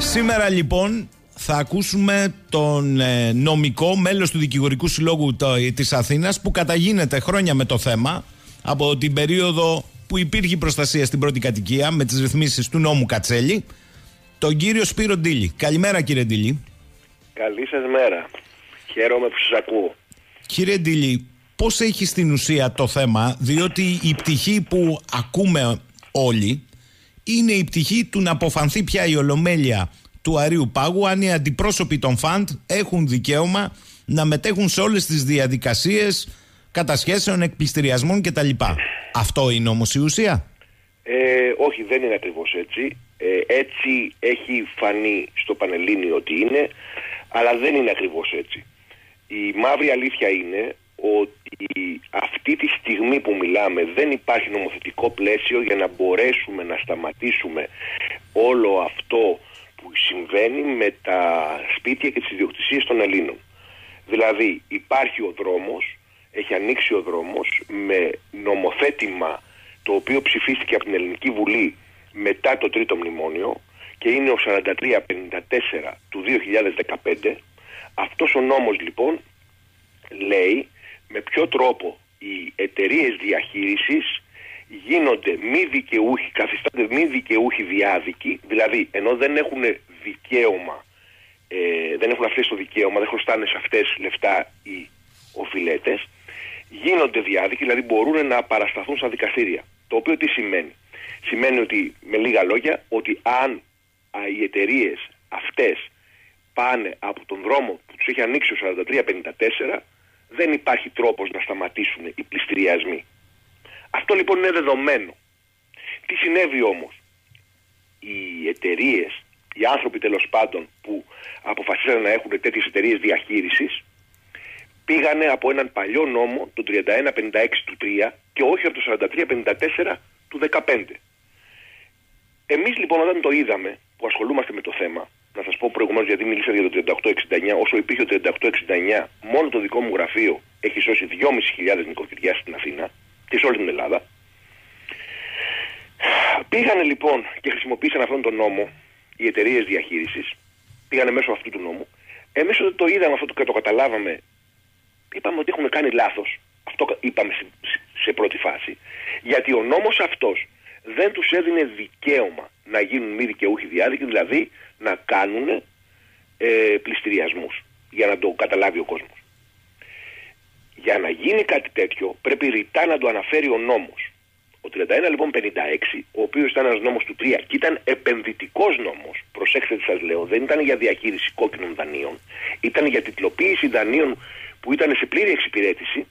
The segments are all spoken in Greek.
Σήμερα λοιπόν θα ακούσουμε τον νομικό μέλος του Δικηγορικού Συλλόγου της Αθήνας που καταγίνεται χρόνια με το θέμα από την περίοδο που υπήρχε προστασία στην πρώτη κατοικία με τις ρυθμίσεις του νόμου Κατσέλη, τον κύριο Σπύρο Ντίλη. Καλημέρα κύριε Ντίλη. Καλή σας μέρα. Χαίρομαι που σας ακούω. Κύριε Ντίλη, πώς έχει στην ουσία το θέμα, διότι η πτυχή που ακούμε όλοι είναι η πτυχή του να αποφανθεί πια η Ολομέλεια του Αρείου Πάγου αν οι αντιπρόσωποι των ΦΑΝΤ έχουν δικαίωμα να μετέχουν σε όλες τις διαδικασίες κατασχέσεων, εκπληστηριασμών κτλ. Αυτό είναι όμως η ουσία? Όχι, δεν είναι ακριβώς έτσι. Έτσι έχει φανεί στο Πανελλήνιο ότι είναι, αλλά δεν είναι ακριβώς έτσι. Η μαύρη αλήθεια είναι ότι αυτή τη στιγμή που μιλάμε δεν υπάρχει νομοθετικό πλαίσιο για να μπορέσουμε να σταματήσουμε όλο αυτό που συμβαίνει με τα σπίτια και τις ιδιοκτησίες των Ελλήνων. Δηλαδή υπάρχει ο δρόμος, έχει ανοίξει ο δρόμος με νομοθέτημα το οποίο ψηφίστηκε από την Ελληνική Βουλή μετά το τρίτο μνημόνιο και είναι ο 4354 του 2015. Αυτός ο νόμος λοιπόν λέει με ποιο τρόπο οι εταιρείες διαχείρισης γίνονται μη δικαιούχοι, καθιστάνται μη δικαιούχοι διάδικοι, δηλαδή ενώ δεν έχουν δικαίωμα, δεν έχουν αυτές το δικαίωμα, δεν χρωστάνε σε αυτές λεφτά οι οφειλέτες, γίνονται διάδικοι, δηλαδή μπορούν να παρασταθούν στα δικαστήρια. Το οποίο τι σημαίνει? Σημαίνει ότι, με λίγα λόγια, ότι αν οι εταιρείες αυτές πάνε από τον δρόμο που τους έχει ανοίξει ο 4354, δεν υπάρχει τρόπος να σταματήσουν οι πληστηριασμοί. Αυτό λοιπόν είναι δεδομένο. Τι συνέβη όμως? Οι εταιρείες, οι άνθρωποι τέλος πάντων που αποφασίσαν να έχουν τέτοιες εταιρείες διαχείρισης, πήγανε από έναν παλιό νόμο, τον 3156 του 3 και όχι από το 4354 του 15. Εμείς λοιπόν όταν το είδαμε, που ασχολούμαστε με το θέμα, να σας πω προηγουμένως γιατί μίλησα για το 3869, όσο υπήρχε το 3869, μόνο το δικό μου γραφείο έχει σώσει 2.500 νοικοκυριά στην Αθήνα και σε όλη την Ελλάδα. Πήγανε λοιπόν και χρησιμοποίησαν αυτόν τον νόμο οι εταιρείες διαχείρισης, πήγανε μέσω αυτού του νόμου. Εμείς όταν το είδαμε αυτό και το καταλάβαμε, είπαμε ότι έχουν κάνει λάθος. Αυτό είπαμε σε πρώτη φάση. Γιατί ο νόμος αυτός δεν τους έδινε δικαίωμα να γίνουν μη δικαιούχοι διάδικοι, δηλαδή να κάνουν πληστηριασμούς, για να το καταλάβει ο κόσμος. Για να γίνει κάτι τέτοιο πρέπει ρητά να το αναφέρει ο νόμος. Ο 31 λοιπόν 56, ο οποίος ήταν ένας νόμος του 3 και ήταν επενδυτικός νόμος, προσέξτε τι σας λέω, δεν ήταν για διαχείριση κόκκινων δανείων, ήταν για τιτλοποίηση δανείων που ήταν σε πλήρη εξυπηρέτηση.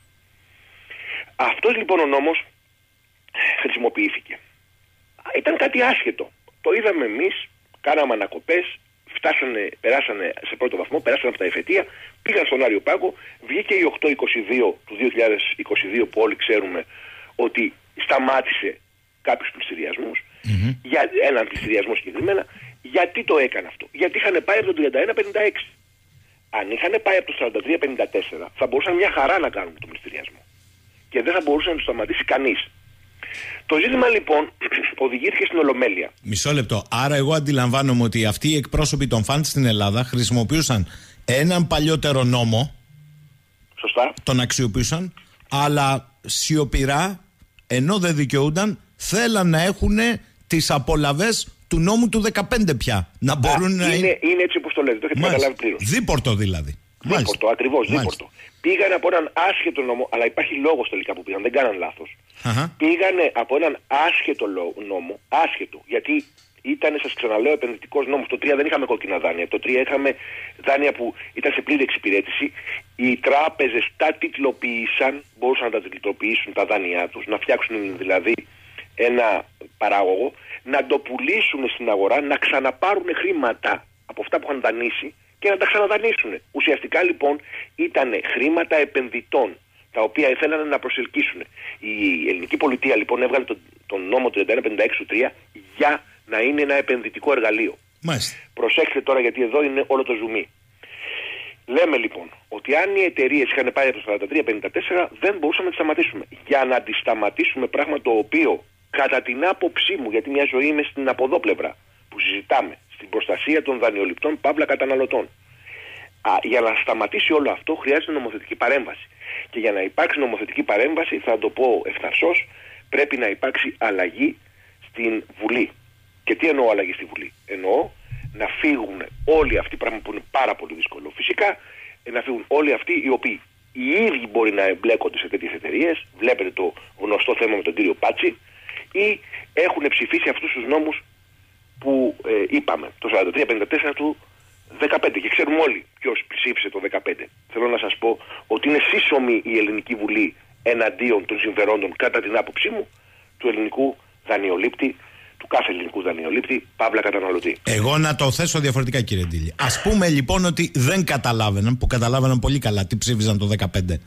Αυτός λοιπόν ο νόμος χρησιμοποιήθηκε. Ήταν κάτι άσχετο. Το είδαμε εμείς, κάναμε ανακοπές, περάσανε σε πρώτο βαθμό, περάσανε από τα εφετεία, πήγαν στον Άριο Πάγο, βγήκε η 822 του 2022 που όλοι ξέρουμε ότι σταμάτησε κάποιους πληστηριασμούς, για έναν πληστηριασμό συγκεκριμένα. Γιατί το έκανε αυτό? Γιατί είχαν πάει από το 3156. Αν είχαν πάει από το 4354 θα μπορούσαν μια χαρά να κάνουν τον πληστηριασμό και δεν θα μπορούσε να το σταματήσει κανείς. Το ζήτημα λοιπόν οδηγήθηκε στην Ολομέλεια. Μισό λεπτό. Άρα εγώ αντιλαμβάνομαι ότι αυτοί οι εκπρόσωποι των ΦΑΝΤ στην Ελλάδα χρησιμοποιούσαν έναν παλιότερο νόμο. Σωστά. Τον αξιοποιούσαν, αλλά σιωπηρά, ενώ δεν δικαιούνταν, θέλαν να έχουν τις απολαβές του νόμου του 15 πια. Να μπορούν να είναι έτσι όπως το λέτε, το έχετε καταλάβει πλήρως. Δίπορτο δηλαδή. Δίπορτο, ακριβώς δίπορτο. Πήγανε από έναν άσχετο νόμο, αλλά υπάρχει λόγος τελικά που πήγαν, δεν κάναν λάθος. Πήγανε από έναν άσχετο νόμο, άσχετο, γιατί ήταν, σας ξαναλέω, επενδυτικός νόμος. Το 3 δεν είχαμε κόκκινα δάνεια. Το 3 είχαμε δάνεια που ήταν σε πλήρη εξυπηρέτηση. Οι τράπεζες τα τιτλοποίησαν, μπορούσαν να τα τιτλοποιήσουν τα δάνειά τους, να φτιάξουν δηλαδή ένα παράγωγο, να το πουλήσουν στην αγορά, να ξαναπάρουν χρήματα από αυτά που είχαν δανείσει και να τα ξαναδανείσουν. Ουσιαστικά λοιπόν ήταν χρήματα επενδυτών, τα οποία ήθελαν να προσελκύσουν. Η ελληνική πολιτεία λοιπόν έβγαλε τον νόμο 3156 του 3 για να είναι ένα επενδυτικό εργαλείο. Μάλιστα. Προσέξτε τώρα, γιατί εδώ είναι όλο το ζουμί. Λέμε λοιπόν ότι αν οι εταιρείες είχαν πάει από το 43-54 δεν μπορούσαμε να τις σταματήσουμε. Για να τις σταματήσουμε, πράγμα το οποίο κατά την άποψή μου, γιατί μια ζωή είμαι στην αποδόπλευρα που συζητάμε, στην την προστασία των δανειοληπτών παύλα καταναλωτών. Για να σταματήσει όλο αυτό χρειάζεται νομοθετική παρέμβαση. Και για να υπάρξει νομοθετική παρέμβαση, θα το πω ευθαρσώς, πρέπει να υπάρξει αλλαγή στην Βουλή. Και τι εννοώ αλλαγή στη Βουλή? Εννοώ να φύγουν όλοι αυτοί, πράγμα που είναι πάρα πολύ δύσκολο φυσικά, να φύγουν όλοι αυτοί οι οποίοι οι ίδιοι μπορεί να εμπλέκονται σε τέτοιες εταιρείες. Βλέπετε το γνωστό θέμα με τον κύριο Πάτσι, ή έχουν ψηφίσει αυτούς τους νόμους που είπαμε, το 43-54 του 15, και ξέρουμε όλοι ποιος ψήφισε το 15. Θέλω να σας πω ότι είναι σύσσωμη η Ελληνική Βουλή εναντίον των συμφερόντων, κατά την άποψή μου, του ελληνικού δανειολήπτη, του κάθε ελληνικού δανειολήπτη, παύλα καταναλωτή. Εγώ να το θέσω διαφορετικά, κύριε Ντίλη. Ας πούμε λοιπόν ότι δεν καταλάβαιναν, που καταλάβαιναν πολύ καλά τι ψήφιζαν το 15.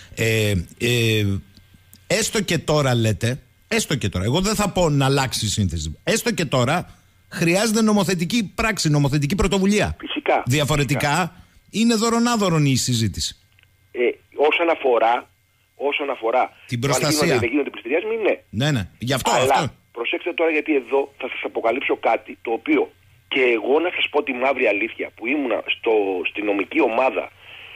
Έστω και τώρα λέτε, έστω και τώρα, εγώ δεν θα πω να αλλάξει η σύνθεση. Έστω και τώρα χρειάζεται νομοθετική πράξη, νομοθετική πρωτοβουλία. Φυσικά. Διαφορετικά είναι δωρονάδωρον η συζήτηση. Όσον αφορά την προστασία. Αν δεν γίνονται πληστηριασμοί, ναι. Ναι. Γι' αυτό. Αλλά προσέξτε τώρα, γιατί εδώ θα σας αποκαλύψω κάτι το οποίο και εγώ, να σας πω τη μαύρη αλήθεια, που ήμουνα στη νομική ομάδα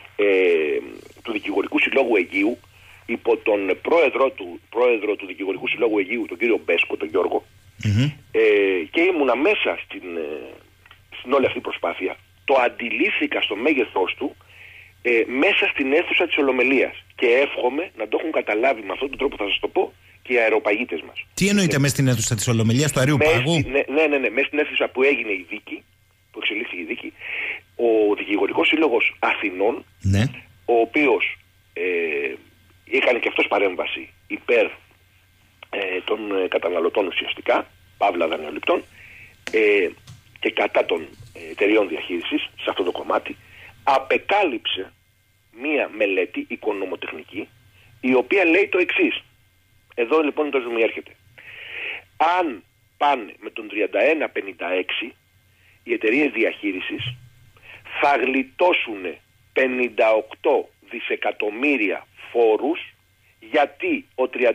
του Δικηγορικού Συλλόγου Αιγείου, υπό τον πρόεδρο του Δικηγορικού Συλλόγου Αιγείου, τον κύριο Μπέσκο, τον Γιώργο, και ήμουνα μέσα στην όλη αυτή προσπάθεια. Το αντιλήφθηκα στο μέγεθός του μέσα στην αίθουσα της Ολομελίας, και εύχομαι να το έχουν καταλάβει με αυτόν τον τρόπο, θα σας το πω, και οι αεροπαγίτες μας. Τι εννοείται μέσα στην αίθουσα της Ολομελίας, του Αρείου Πάγου? Ναι, μέσα στην αίθουσα που έγινε η δίκη, που εξελίχθηκε η δίκη, ο Δικηγορικός Σύλλογος Αθηνών, ναι, ο οποίος έκανε και αυτός παρέμβαση υπέρ των καταναλωτών ουσιαστικά, παύλα δανειοληπτών, και κατά των εταιριών διαχείρισης σε αυτό το κομμάτι, απεκάλυψε μία μελέτη οικονομοτεχνική, η οποία λέει το εξής. Εδώ λοιπόν το ζουμί έρχεται. Αν πάνε με τον 31-56, οι εταιρείες διαχείρισης θα γλιτώσουν 58 δισεκατομμύρια φόρους, γιατί ο 31-56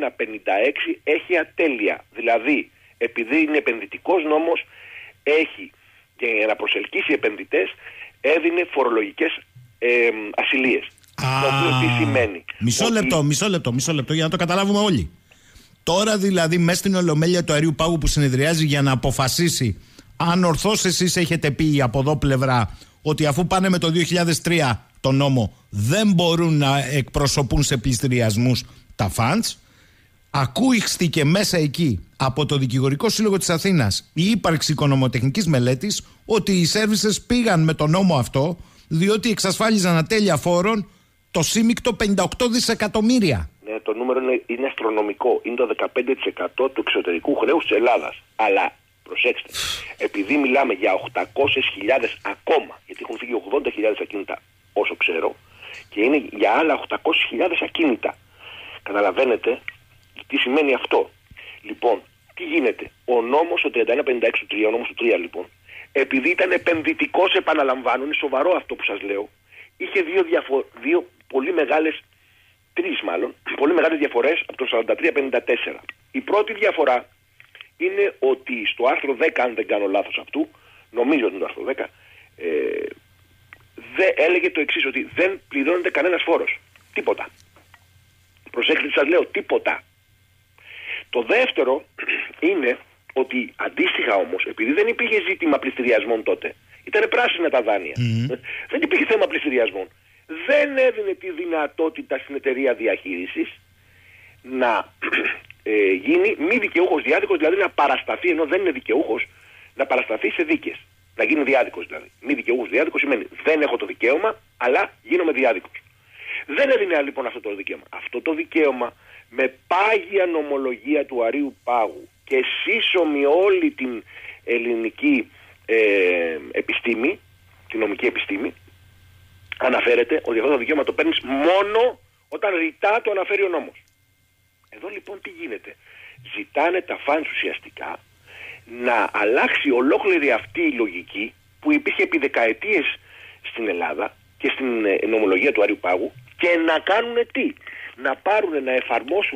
έχει ατέλεια. Δηλαδή, επειδή είναι επενδυτικός νόμος, έχει, και για να προσελκύσει επενδυτές, έδινε φορολογικές ασυλίες. Το οποίο τι σημαίνει? Μισό λεπτό για να το καταλάβουμε όλοι. Τώρα δηλαδή μέσα στην Ολομέλεια του Αρείου Πάγου που συνεδριάζει για να αποφασίσει αν ορθώς εσείς έχετε πει από εδώ πλευρά ότι αφού πάνε με το 2003 το νόμο δεν μπορούν να εκπροσωπούν σε πληστηριασμούς τα funds, ακούστηκε μέσα εκεί από το Δικηγορικό Σύλλογο της Αθήνας η ύπαρξη οικονομοτεχνικής μελέτης ότι οι services πήγαν με τον νόμο αυτό διότι εξασφάλιζαν ατέλεια φόρων το σύμικτο 58 δισεκατομμύρια. Ναι, το νούμερο είναι αστρονομικό. Είναι το 15% του εξωτερικού χρέους της Ελλάδας. Αλλά προσέξτε, επειδή μιλάμε για 800.000 ακόμα, γιατί έχουν φύγει 80.000 ακίνητα όσο ξέρω, και είναι για άλλα 800.000 ακίνητα. Καταλαβαίνετε τι σημαίνει αυτό? Λοιπόν, τι γίνεται? Ο νόμος, ο 3156 του 3, ο νόμος του 3 λοιπόν, επειδή ήταν επενδυτικός, επαναλαμβάνω, είναι σοβαρό αυτό που σας λέω, είχε δύο πολύ μεγάλες, πολύ μεγάλες διαφορές από το 43-54. Η πρώτη διαφορά είναι ότι στο άρθρο 10, αν δεν κάνω λάθος αυτού, νομίζω ότι είναι το άρθρο 10, έλεγε το εξής, ότι δεν πληρώνεται κανένας φόρος. Τίποτα. Προσέξτε τι σας λέω, τίποτα. Το δεύτερο είναι ότι αντίστοιχα όμως, επειδή δεν υπήρχε ζήτημα πληστηριασμών τότε, ήταν πράσινα τα δάνεια, δεν υπήρχε θέμα πληστηριασμών, δεν έδινε τη δυνατότητα στην εταιρεία διαχείρισης να γίνει μη δικαιούχος διάδικος, δηλαδή να παρασταθεί, ενώ δεν είναι δικαιούχος, να παρασταθεί σε δίκες. Να γίνει διάδικος δηλαδή. Μη δικαιούχος διάδικος σημαίνει δεν έχω το δικαίωμα, αλλά γίνομαι διάδικος. Δεν έδινε λοιπόν αυτό το δικαίωμα. Αυτό το δικαίωμα με πάγια νομολογία του Αρείου Πάγου και σύσσωμη όλη την ελληνική επιστήμη, την νομική επιστήμη, αναφέρεται ότι αυτό το δικαίωμα το παίρνεις μόνο όταν ρητά το αναφέρει ο νόμος. Εδώ λοιπόν τι γίνεται? Ζητάνε τα φανς ουσιαστικά να αλλάξει ολόκληρη αυτή η λογική που υπήρχε επί δεκαετίες στην Ελλάδα και στην νομολογία του Αρείου Πάγου, και να κάνουν τι? Να πάρουν, να εφαρμόσουν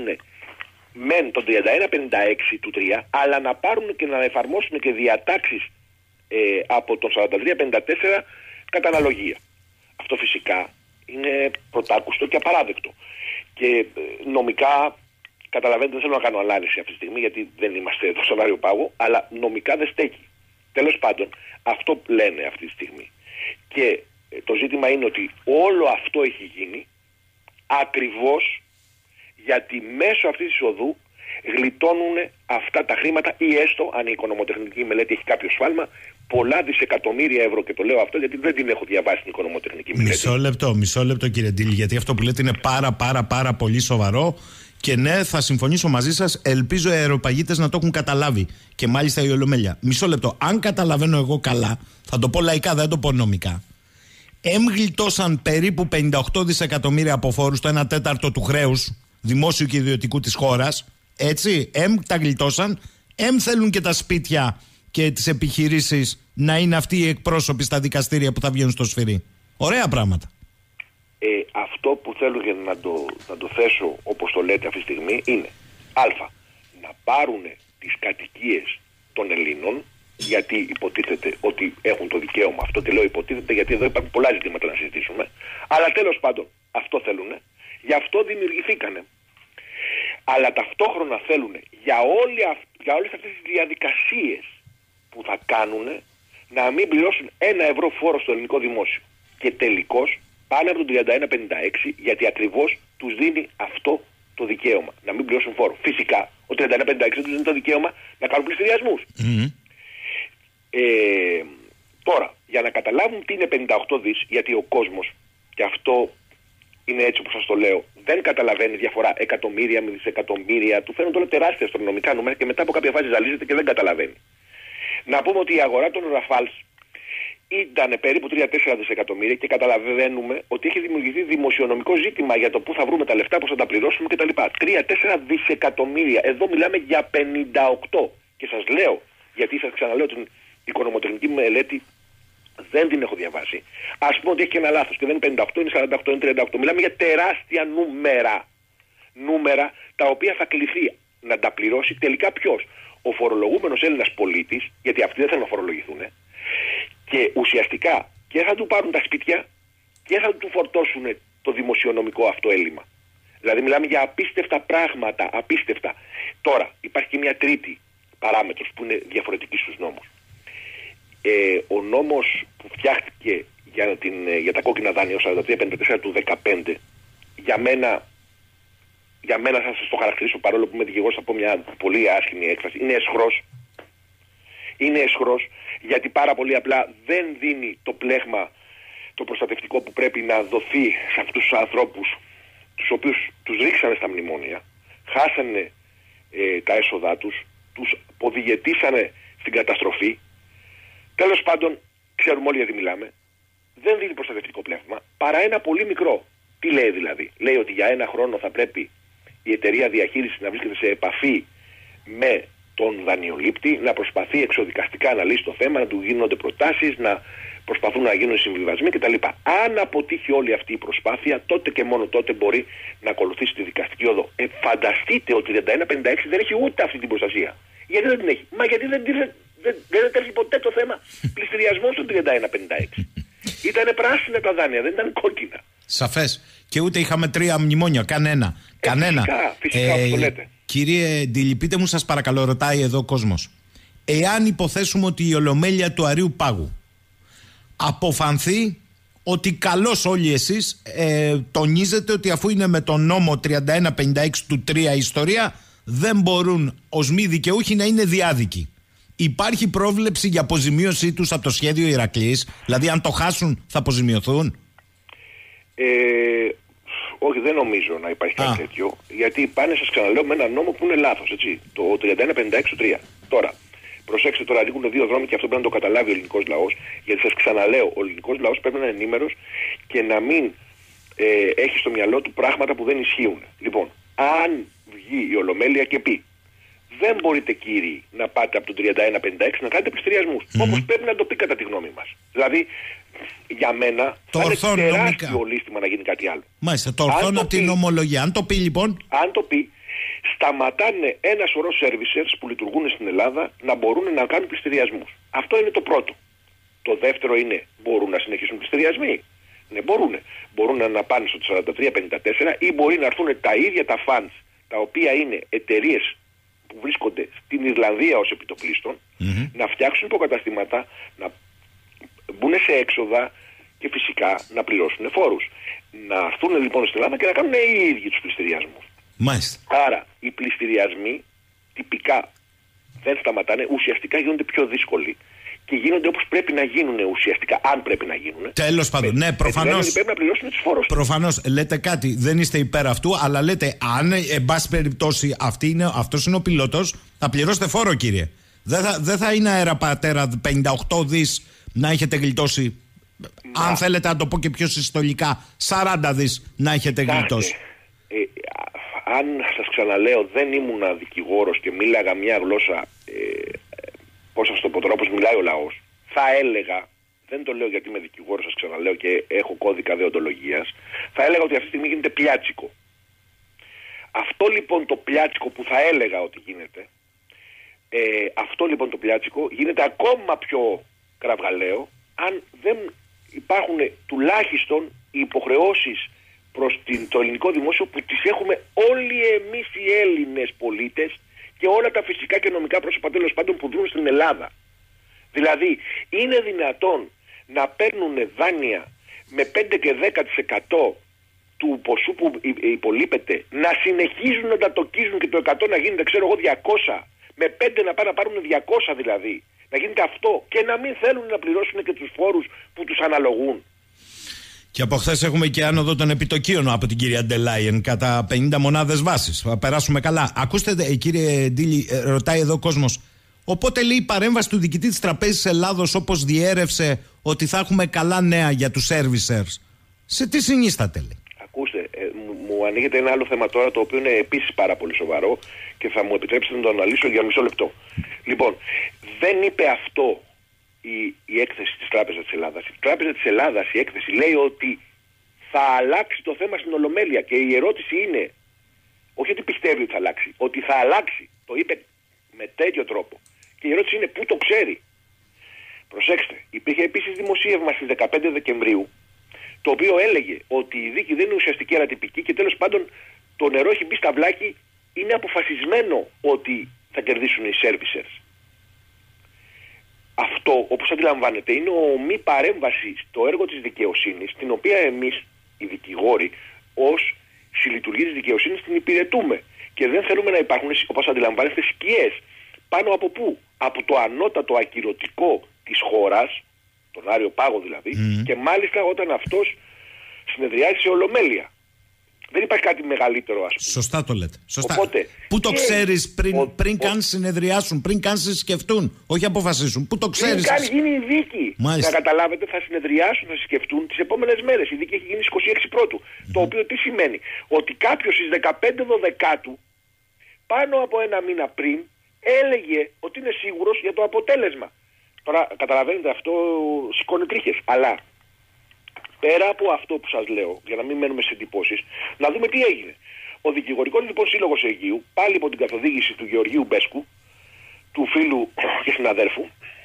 μεν τον 3156 του 3, αλλά να πάρουν και να εφαρμόσουν και διατάξεις από τον 43-54 κατά αναλογία. Αυτό φυσικά είναι πρωτάκουστο και απαράδεκτο. Και νομικά, καταλαβαίνετε, δεν θέλω να κάνω ανάλυση αυτή τη στιγμή, γιατί δεν είμαστε εδώ στον Άριο Πάγο, αλλά νομικά δεν στέκει. Τέλος πάντων, αυτό λένε αυτή τη στιγμή. Και το ζήτημα είναι ότι όλο αυτό έχει γίνει ακριβώς γιατί μέσω αυτής της οδού γλιτώνουν αυτά τα χρήματα, ή έστω, αν η οικονομοτεχνική μελέτη έχει κάποιο σφάλμα, πολλά δισεκατομμύρια ευρώ. Και το λέω αυτό γιατί δεν την έχω διαβάσει την οικονομοτεχνική μελέτη. Μισό λεπτό κύριε Ντίλη, γιατί αυτό που λέτε είναι πάρα πολύ σοβαρό. Και ναι, θα συμφωνήσω μαζί σας. Ελπίζω οι αεροπαγίτες να το έχουν καταλάβει. Και μάλιστα η Ολομέλεια. Μισό λεπτό. Αν καταλαβαίνω εγώ καλά, θα το πω λαϊκά, δεν το πω νομικά. Γλιτώσαν περίπου 58 δισεκατομμύρια από φόρους, το 1/4 του χρέους δημόσιου και ιδιωτικού της χώρας. Έτσι. Τα γλιτώσαν. Θέλουν και τα σπίτια και τις επιχειρήσεις να είναι αυτοί οι εκπρόσωποι στα δικαστήρια που θα βγαίνουν στο σφυρί. Ωραία πράγματα. Αυτό που θέλω για να το θέσω όπως το λέτε αυτή τη στιγμή είναι να πάρουν τις κατοικίες των Ελλήνων, γιατί υποτίθεται ότι έχουν το δικαίωμα αυτό, και λέω υποτίθεται γιατί εδώ υπάρχουν πολλά ζητήματα να συζητήσουμε, αλλά τέλος πάντων αυτό θέλουν, γι' αυτό δημιουργηθήκανε. Αλλά ταυτόχρονα θέλουν για όλες αυτές τις διαδικασίες που θα κάνουν να μην πληρώσουν 1 ευρώ φόρο στο ελληνικό δημόσιο. Και τελικώς πάνε από τον 31-56, γιατί ακριβώς τους δίνει αυτό το δικαίωμα, να μην πληρώσουν φόρο. Φυσικά, ο 31-56 τους δίνει το δικαίωμα να κάνουν πληστηριασμούς. Τώρα, για να καταλάβουν τι είναι 58 δις, γιατί ο κόσμος, και αυτό είναι έτσι όπως σας το λέω, δεν καταλαβαίνει διαφορά εκατομμύρια με δισεκατομμύρια, του φαίνονται όλα τεράστια αστρονομικά νούμερα και μετά από κάποια φάση ζαλίζεται και δεν καταλαβαίνει. Να πούμε ότι η αγορά των Ραφάλς ήταν περίπου 3-4 δισεκατομμύρια και καταλαβαίνουμε ότι έχει δημιουργηθεί δημοσιονομικό ζήτημα για το πού θα βρούμε τα λεφτά, πώς θα τα πληρώσουμε κτλ. 3-4 δισεκατομμύρια. Εδώ μιλάμε για 58. Και σας λέω, γιατί σας ξαναλέω την οικονομοτεχνική μελέτη δεν την έχω διαβάσει. Ας πούμε ότι έχει και ένα λάθος και δεν είναι 58, είναι 48, είναι 38. Μιλάμε για τεράστια νούμερα. Νούμερα τα οποία θα κληθεί να τα πληρώσει τελικά ποιος? Ο φορολογούμενος Έλληνας πολίτης, γιατί αυτοί δεν θέλουν να φορολογηθούν. Και ουσιαστικά και θα του πάρουν τα σπίτια και θα του φορτώσουν το δημοσιονομικό αυτό έλλειμμα. Δηλαδή μιλάμε για απίστευτα πράγματα, απίστευτα. Τώρα υπάρχει και μια τρίτη παράμετρος που είναι διαφορετική στους νόμους. Ο νόμος που φτιάχτηκε για τα κόκκινα δάνεια, ο 43-54 του 2015, για μένα θα σας το χαρακτηρίσω, παρόλο που είμαι δικηγόρος θα πω μια πολύ άσχημη έκφραση, είναι εσχρός. Είναι εσχρός γιατί πάρα πολύ απλά δεν δίνει το πλέγμα το προστατευτικό που πρέπει να δοθεί σε αυτούς τους ανθρώπους τους οποίους τους ρίξανε στα μνημόνια, χάσανε τα έσοδά τους, τους οδηγετήσανε στην καταστροφή. Τέλος πάντων, ξέρουμε όλοι γιατί μιλάμε, δεν δίνει προστατευτικό πλέγμα παρά ένα πολύ μικρό. Τι λέει δηλαδή? Λέει ότι για 1 χρόνο θα πρέπει η εταιρεία διαχείρισης να βρίσκεται σε επαφή με τον δανειολήπτη, να προσπαθεί εξοδικαστικά να λύσει το θέμα, να του γίνονται προτάσεις, να προσπαθούν να γίνουν συμβιβασμοί κτλ. Αν αποτύχει όλη αυτή η προσπάθεια, τότε και μόνο τότε μπορεί να ακολουθήσει τη δικαστική όδο. Φανταστείτε ότι 31-56 δεν έχει ούτε αυτή την προστασία. Γιατί δεν την έχει? Μα γιατί δεν τρέχει ποτέ το θέμα πληστηριασμού στο 31-56. Ήτανε πράσινα τα δάνεια, δεν ήταν κόκκινα. Σαφές. Και ούτε είχαμε 3 μνημόνια, κανένα. Φυσικά, όπως το λέτε. Κύριε Ντίλη, πείτε μου, σας παρακαλώ, ρωτάει εδώ ο κόσμος. Εάν υποθέσουμε ότι η Ολομέλεια του Αρείου Πάγου αποφανθεί ότι καλώς όλοι εσείς τονίζετε ότι αφού είναι με τον νόμο 31-56 του 3 η ιστορία, δεν μπορούν ως μη δικαιούχοι να είναι διάδικοι. Υπάρχει πρόβλεψη για αποζημίωσή τους από το σχέδιο Ηρακλής? Δηλαδή αν το χάσουν θα αποζημιωθούν? Όχι, δεν νομίζω να υπάρχει κάτι τέτοιο, γιατί πάνε, σας ξαναλέω, με ένα νόμο που είναι λάθος, έτσι, το 31-56-3. Τώρα, προσέξτε, τώρα ανοίγουν 2 δρόμοι και αυτό πρέπει να το καταλάβει ο ελληνικός λαός, γιατί σας ξαναλέω, ο ελληνικός λαός πρέπει να είναι ενήμερος και να μην έχει στο μυαλό του πράγματα που δεν ισχύουν. Λοιπόν, αν βγει η Ολομέλεια και πει, δεν μπορείτε κύριοι να πάτε από το 31-56 να κάνετε πληστηριασμούς, όπως πρέπει να το πει κατά τη γνώμη μας. Δηλαδή, για μένα θα είναι τεράστιο λύστημα να γίνει κάτι άλλο. Μάλιστα, το ορθώνω από την ομολογία. Αν το πει λοιπόν. Αν το πει, σταματάνε ένα σωρό servicers που λειτουργούν στην Ελλάδα να μπορούν να κάνουν πληστηριασμούς. Αυτό είναι το πρώτο. Το δεύτερο είναι, μπορούν να συνεχίσουν πληστηριασμοί? Ναι, μπορούν. Μπορούν να πάνε στο 43-54 ή μπορεί να έρθουν τα ίδια τα funds, τα οποία είναι εταιρείες που βρίσκονται στην Ιρλανδία ως επιτοπλίστων, να φτιάξουν υποκαταστήματα, να μπουν σε έξοδα και φυσικά να πληρώσουν φόρους. Να έρθουν λοιπόν στην Ελλάδα και να κάνουν οι ίδιοι τους πληστηριασμούς. Μάλιστα. Άρα οι πληστηριασμοί τυπικά δεν σταματάνε, ουσιαστικά γίνονται πιο δύσκολοι και γίνονται όπως πρέπει να γίνουν ουσιαστικά, αν πρέπει να γίνουν. Τέλος πάντων, ναι, προφανώς. Πρέπει να πληρώσουν τους φόρους. Προφανώς, λέτε κάτι, δεν είστε υπέρ αυτού, αλλά λέτε, αν εν πάση περιπτώσει αυτός είναι ο πιλότος, θα πληρώσετε φόρο, κύριε. Δεν θα είναι αεραπατέρα 58 δις να έχετε γλιτώσει. Αν θέλετε να το πω και πιο συστολικά, 40 δις να έχετε γλιτώσει. Αν σας ξαναλέω, δεν ήμουνα δικηγόρος και μίλαγα μια γλώσσα, πώς σας το πω τώρα, όπως μιλάει ο λαός, θα έλεγα, δεν το λέω γιατί είμαι δικηγόρος, σας ξαναλέω και έχω κώδικα δεοντολογίας, θα έλεγα ότι αυτή τη στιγμή γίνεται πιάτσικο. Αυτό λοιπόν το πιάτσικο που θα έλεγα ότι γίνεται, αυτό λοιπόν το πιάτσικο γίνεται ακόμα πιο κραυγαλαίο αν δεν υπάρχουν τουλάχιστον οι υποχρεώσεις προς το ελληνικό δημόσιο που τις έχουμε όλοι εμείς οι Έλληνες πολίτες και όλα τα φυσικά και νομικά πρόσωπα τέλος πάντων που δρούν στην Ελλάδα. Δηλαδή είναι δυνατόν να παίρνουν δάνεια με 5 και 10% του ποσού που υπολείπεται, να συνεχίζουν να τα τοκίζουν και το 100 να γίνεται ξέρω εγώ 200, με 5 να πάνε να πάρουν 200 δηλαδή, να γίνεται αυτό και να μην θέλουν να πληρώσουν και τους φόρους που τους αναλογούν. Και από χθες έχουμε και άνοδο των επιτοκίων από την κυρία Ντελάιεν κατά 50 μονάδες βάσης. Θα περάσουμε καλά. Ακούστε, κύριε Ντίλη, ρωτάει εδώ ο κόσμος. Οπότε λέει η παρέμβαση του διοικητή της Τραπέζης Ελλάδος, όπως διέρευσε ότι θα έχουμε καλά νέα για τους servicers, σε τι συνίσταται, λέει? Ακούστε, μου ανοίγεται ένα άλλο θέμα τώρα το οποίο είναι επίσης πάρα πολύ σοβαρό και θα μου επιτρέψετε να το αναλύσω για μισό λεπτό. Λοιπόν, δεν είπε αυτό η έκθεση της Τράπεζας της Ελλάδας. Η Τράπεζα της Ελλάδας, η έκθεση λέει ότι θα αλλάξει το θέμα στην Ολομέλεια και η ερώτηση είναι, όχι ότι πιστεύει ότι θα αλλάξει, ότι θα αλλάξει. Το είπε με τέτοιο τρόπο. Και η ερώτηση είναι πού το ξέρει. Προσέξτε, υπήρχε επίσης δημοσίευμα στις 15 Δεκεμβρίου το οποίο έλεγε ότι η δίκη δεν είναι ουσιαστική αλλά τυπική και τέλος πάντων το νερό έχει μπει στα βλάκι, είναι αποφασισμένο ότι θα κερδίσουν οι servicers. Αυτό, όπως αντιλαμβάνετε, είναι μη παρέμβαση στο έργο της δικαιοσύνης, την οποία εμείς, οι δικηγόροι, ως συλλειτουργοί της δικαιοσύνης την υπηρετούμε. Και δεν θέλουμε να υπάρχουν, όπως αντιλαμβάνεστε, σκιές. Πάνω από πού? Από το ανώτατο ακυρωτικό της χώρας, τον Άριο Πάγο δηλαδή, και μάλιστα όταν αυτός συνεδριάζει σε Ολομέλεια. Δεν υπάρχει κάτι μεγαλύτερο, ας πούμε. Σωστά το λέτε. Σωστά. Οπότε, πού το ξέρεις πριν καν συνεδριάσουν, πριν καν συσκεφτούν, όχι αποφασίσουν. Πού το ξέρεις? Πριν καν γίνει η δίκη. Μάλιστα. Να καταλάβετε, θα συνεδριάσουν, θα συσκεφτούν τις επόμενες μέρες. Η δίκη έχει γίνει στις 26 Πρώτου. Το οποίο τι σημαίνει? Ότι κάποιος στις 15 Δωδεκάτου, πάνω από ένα μήνα πριν, έλεγε ότι είναι σίγουρος για το αποτέλεσμα. Τώρα καταλαβαίνετε, αυτό σηκώνει τρίχες. Αλλά πέρα από αυτό που σας λέω, για να μην μένουμε σε εντυπώσεις, να δούμε τι έγινε. Ο Δικηγορικός λοιπόν Σύλλογος Αιγείου, πάλι υπό την καθοδήγηση του Γεωργίου Μπέσκου, του φίλου και συναδέρφου,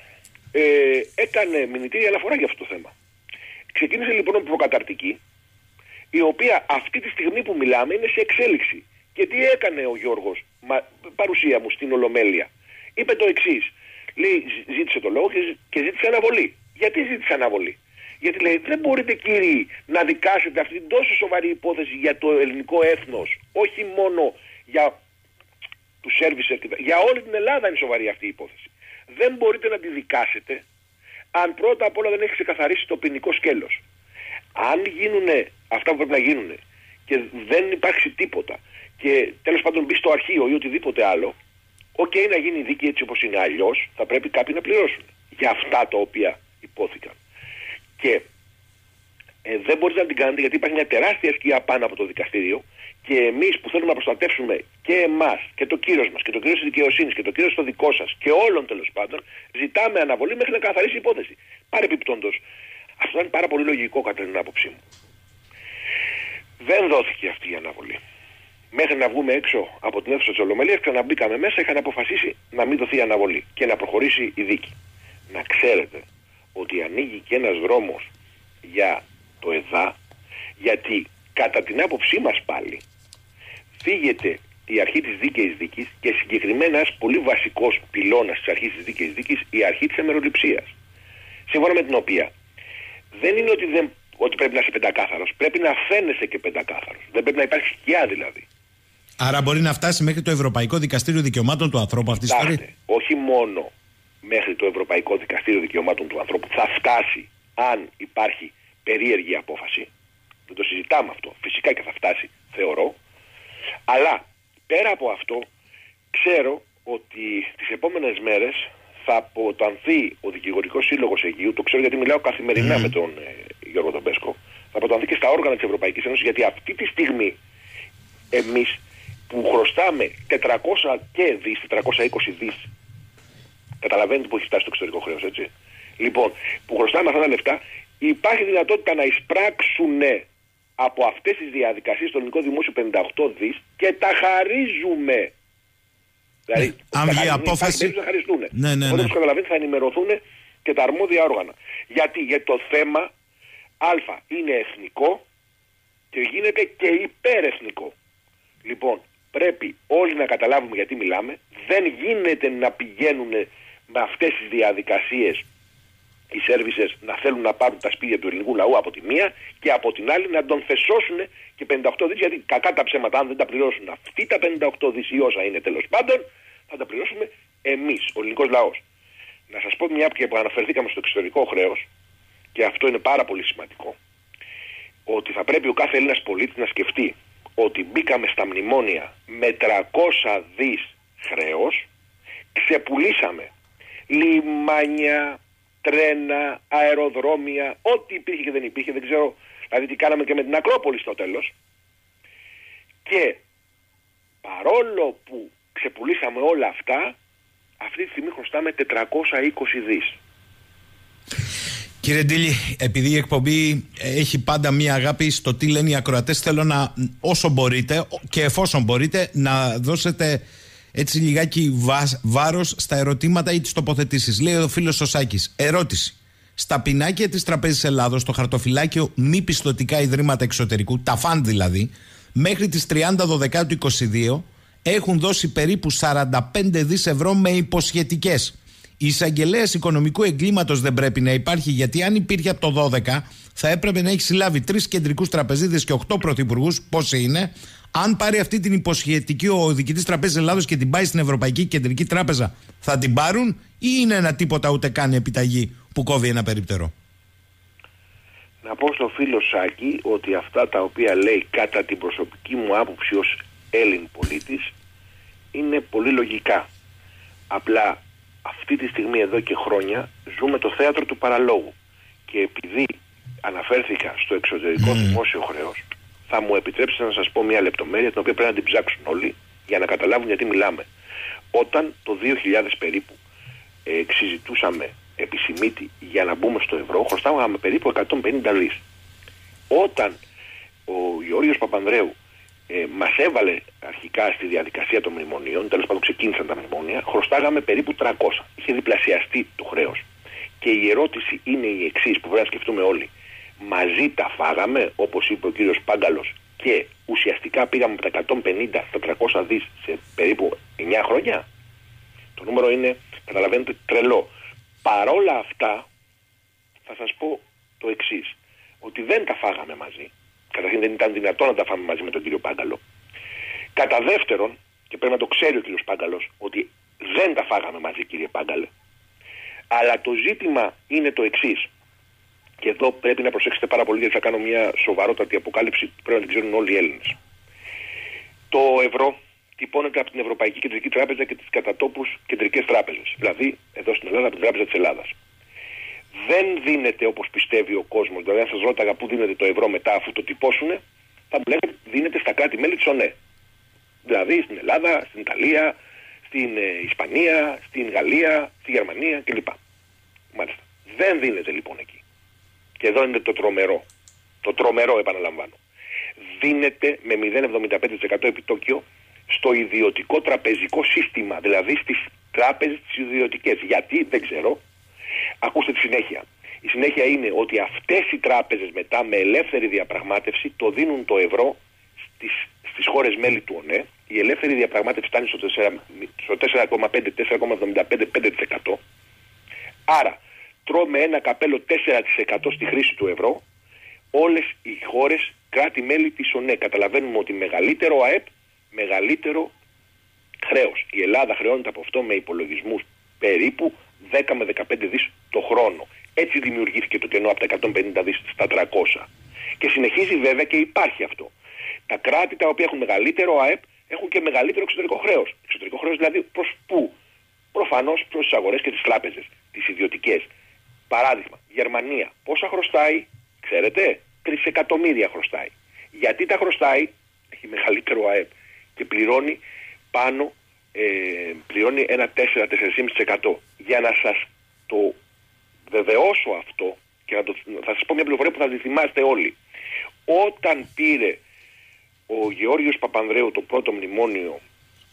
έκανε μηνυτήρια αναφορά για αυτό το θέμα. Ξεκίνησε λοιπόν με προκαταρτική, η οποία αυτή τη στιγμή που μιλάμε είναι σε εξέλιξη. Και τι έκανε ο Γιώργος, παρουσία μου στην Ολομέλεια? Είπε το εξής. Λέει, ζήτησε το λόγο και ζήτησε αναβολή. Γιατί ζήτησε αναβολή? Γιατί λέει, δεν μπορείτε κύριοι να δικάσετε αυτή την τόσο σοβαρή υπόθεση για το ελληνικό έθνος, όχι μόνο για τους σέρβισερ, για όλη την Ελλάδα είναι σοβαρή αυτή η υπόθεση. Δεν μπορείτε να τη δικάσετε αν πρώτα απ' όλα δεν έχει ξεκαθαρίσει το ποινικό σκέλος. Αν γίνουν αυτά που πρέπει να γίνουν και δεν υπάρξει τίποτα και τέλος πάντων μπει στο αρχείο ή οτιδήποτε άλλο, να γίνει η δίκη έτσι όπως είναι. Αλλιώς θα πρέπει κάποιοι να πληρώσουν για αυτά τα οποία υπόθηκαν. Και δεν μπορείτε να την κάνετε γιατί υπάρχει μια τεράστια σκιά πάνω από το δικαστήριο και εμείς που θέλουμε να προστατεύσουμε και εμάς και το κύρος μας και το κύρος της δικαιοσύνης και το κύρος το δικό σας και όλων τέλος πάντων, ζητάμε αναβολή μέχρι να καθαρίσει η υπόθεση. Παρεπιπτόντως, αυτό ήταν πάρα πολύ λογικό κατά την άποψή μου. Δεν δόθηκε αυτή η αναβολή. Μέχρι να βγούμε έξω από την αίθουσα της Ολομέλειας, ξαναμπήκαμε μέσα, είχαν αποφασίσει να μην δοθεί αναβολή και να προχωρήσει η δίκη. Να ξέρετε ότι ανοίγει και ένας δρόμος για το ΕΔΑ, γιατί κατά την άποψή μας πάλι φύγεται η αρχή της δίκαιης δίκης και συγκεκριμένα ένας πολύ βασικός πυλώνας της αρχής της δίκαιης δίκης, η αρχή της αμεροληψίας. Σύμφωνα με την οποία δεν είναι ότι πρέπει να είσαι πεντακάθαρος, πρέπει να φαίνεσαι και πεντακάθαρος. Δεν πρέπει να υπάρχει σκιά δηλαδή. Άρα μπορεί να φτάσει μέχρι το Ευρωπαϊκό Δικαστήριο Δικαιωμάτων του Ανθρώπου αυτή τη ιστορία. Όχι μόνο μέχρι το Ευρωπαϊκό Δικαστήριο Δικαιωμάτων του Ανθρώπου, θα φτάσει αν υπάρχει περίεργη απόφαση. Δεν το συζητάμε αυτό. Φυσικά και θα φτάσει, θεωρώ. Αλλά πέρα από αυτό, ξέρω ότι τις επόμενες μέρες θα αποτανθεί ο Δικηγορικός Σύλλογος Αιγείου. Το ξέρω γιατί μιλάω καθημερινά με τον Γιώργο Ντομπέσκο. Θα αποτανθεί και στα όργανα της Ευρωπαϊκής Ένωσης, γιατί αυτή τη στιγμή εμείς που χρωστάμε 400 και δις, 420 δις, καταλαβαίνετε που έχει φτάσει το εξωτερικό χρέος, έτσι. Λοιπόν, που χρωστάμε αυτά τα λεφτά, υπάρχει δυνατότητα να εισπράξουν από αυτές τις διαδικασίες στο ελληνικό δημόσιο 58 δις και τα χαρίζουμε. Δηλαδή, αν βγει απόφαση. Θα χαριστούν. Ναι. Όπως καταλαβαίνετε, θα ενημερωθούν και τα αρμόδια όργανα. Γιατί το θέμα Α είναι εθνικό και γίνεται και υπερεθνικό. Λοιπόν, πρέπει όλοι να καταλάβουμε γιατί μιλάμε. Δεν γίνεται να πηγαίνουν με αυτές τις διαδικασίες οι σέρβισες να θέλουν να πάρουν τα σπίτια του ελληνικού λαού από τη μία και από την άλλη να τον θεσώσουν και 58 δις, γιατί κακά τα ψέματα, αν δεν τα πληρώσουν αυτοί τα 58 δις ή όσα είναι τέλος πάντων, θα τα πληρώσουμε εμείς, ο ελληνικός λαός. Να σας πω μια και αναφερθήκαμε στο εξωτερικό χρέος, και αυτό είναι πάρα πολύ σημαντικό, ότι θα πρέπει ο κάθε Έλληνας πολίτης να σκεφτεί ότι μπήκαμε στα μνημόνια με 300 δις χρέος, ξεπουλήσαμε λιμάνια, τρένα, αεροδρόμια, ό,τι υπήρχε και δεν υπήρχε, δεν ξέρω, δηλαδή τι κάναμε και με την Ακρόπολη στο τέλος. Και παρόλο που ξεπουλήσαμε όλα αυτά, αυτή τη στιγμή χρωστάμε 420 δις. Κύριε Ντίλη, επειδή η εκπομπή έχει πάντα μία αγάπη στο τι λένε οι ακροατές, θέλω να, όσο μπορείτε και εφόσον μπορείτε, να δώσετε έτσι λιγάκι βάρος στα ερωτήματα ή τις τοποθετήσεις. Λέει ο φίλος ο Σάκης, ερώτηση. Στα πινάκια της Τραπέζης Ελλάδος, στο χαρτοφυλάκιο μη πιστωτικά ιδρύματα εξωτερικού, τα φαν δηλαδή, μέχρι τις 30 του 2022 έχουν δώσει περίπου 45 δις ευρώ με υποσχετικές. Η εισαγγελέας οικονομικού εγκλήματος δεν πρέπει να υπάρχει, γιατί αν υπήρχε από το 12 θα έπρεπε να έχει συλλάβει 3 κεντρικούς τραπεζίτες και 8 πρωθυπουργούς, πόσοι είναι. Αν πάρει αυτή την υποσχετική ο διοικητής Τραπέζης Ελλάδος και την πάει στην Ευρωπαϊκή Κεντρική Τράπεζα, θα την πάρουν ή είναι ένα τίποτα ούτε καν επιταγή που κόβει ένα περίπτερο? Να πω στο φίλο Σάκη ότι αυτά τα οποία λέει κατά την προσωπική μου άποψη ως Έλλην πολίτης είναι πολύ λογικά. Απλά αυτή τη στιγμή εδώ και χρόνια ζούμε το θέατρο του παραλόγου και επειδή αναφέρθηκα στο εξωτερικό δημόσιο χρέος, θα μου επιτρέψετε να σας πω μια λεπτομέρεια την οποία πρέπει να την ψάξουν όλοι για να καταλάβουν γιατί μιλάμε. Όταν το 2000 περίπου συζητούσαμε επισημήτη για να μπούμε στο ευρώ, χρωστάγαμε περίπου 150 δις. Όταν ο Γεώργιος Παπανδρέου μας έβαλε αρχικά στη διαδικασία των μνημονίων, τέλος πάντων ξεκίνησαν τα μνημόνια, χρωστάγαμε περίπου 300. Είχε διπλασιαστεί το χρέος. Και η ερώτηση είναι η εξής που πρέπει να σκεφτούμε όλοι. Μαζί τα φάγαμε, όπως είπε ο κύριος Πάγκαλος, και ουσιαστικά πήγαμε από τα 150 στα 300 δις σε περίπου 9 χρόνια. Το νούμερο είναι, καταλαβαίνετε, τρελό. Παρόλα αυτά, θα σας πω το εξής, ότι δεν τα φάγαμε μαζί. Καταρχήν δεν ήταν δυνατόν να τα φάμε μαζί με τον κύριο Πάγκαλο. Κατά δεύτερον, και πρέπει να το ξέρει ο κύριος Πάγκαλος, ότι δεν τα φάγαμε μαζί, κύριε Πάγκαλε. Αλλά το ζήτημα είναι το εξής. Και εδώ πρέπει να προσέξετε πάρα πολύ, γιατί θα κάνω μια σοβαρότατη αποκάλυψη που πρέπει να την ξέρουν όλοι οι Έλληνες. Το ευρώ τυπώνεται από την Ευρωπαϊκή Κεντρική Τράπεζα και τις κατατόπους κεντρικές τράπεζες. Δηλαδή, εδώ στην Ελλάδα, από την Τράπεζα της Ελλάδας. Δεν δίνεται όπως πιστεύει ο κόσμος. Δηλαδή, αν σας ρώταγα πού δίνεται το ευρώ μετά, αφού το τυπώσουνε, θα μου λέγανε δίνεται στα κράτη-μέλη της ΟΝΕ. Δηλαδή, στην Ελλάδα, στην Ιταλία, στην Ισπανία, στην Γαλλία, στη Γερμανία κλπ. Μάλιστα. Δεν δίνεται λοιπόν εκεί. Και εδώ είναι το τρομερό. Το τρομερό, επαναλαμβάνω. Δίνεται με 0,75% επιτόκιο στο ιδιωτικό τραπεζικό σύστημα. Δηλαδή στις τράπεζες τις ιδιωτικές. Γιατί, δεν ξέρω. Ακούστε τη συνέχεια. Η συνέχεια είναι ότι αυτές οι τράπεζες μετά με ελεύθερη διαπραγμάτευση το δίνουν το ευρώ στις χώρες μέλη του ΟΝΕ. Η ελεύθερη διαπραγμάτευση φτάνει στο 4,5% Άρα τρώμε ένα καπέλο 4% στη χρήση του ευρώ όλες οι χώρες κράτη-μέλη της ΟΝΕ. Καταλαβαίνουμε ότι μεγαλύτερο ΑΕΠ, μεγαλύτερο χρέος. Η Ελλάδα χρεώνεται από αυτό με υπολογισμούς περίπου 10 με 15 δις το χρόνο. Έτσι δημιουργήθηκε το κενό από τα 150 δις στα 300. Και συνεχίζει βέβαια και υπάρχει αυτό. Τα κράτη τα οποία έχουν μεγαλύτερο ΑΕΠ έχουν και μεγαλύτερο εξωτερικό χρέος. Εξωτερικό χρέος δηλαδή προς πού? Προφανώς προς τις αγορές και τις τράπεζες, τις ιδιωτικές. Παράδειγμα, Γερμανία πόσα χρωστάει, ξέρετε? 3 εκατομμύρια χρωστάει. Γιατί τα χρωστάει? Έχει μεγαλύτερο ΑΕΠ και πληρώνει πάνω, πληρώνει ένα 4-4,5%. Για να σας το βεβαιώσω αυτό και θα σας πω μια πληροφορία που θα τη θυμάστε όλοι. Όταν πήρε ο Γεώργιος Παπανδρέου το πρώτο μνημόνιο